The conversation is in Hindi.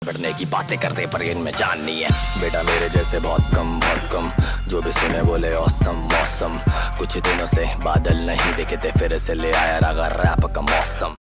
बढ़ने की बातें करते पर इनमें जान नहीं है। बेटा मेरे जैसे बहुत कम जो भी सुने बोले औसम मौसम। कुछ दिनों से बादल नहीं दिखे थे, फिर से ले आया रागा रैप का मौसम।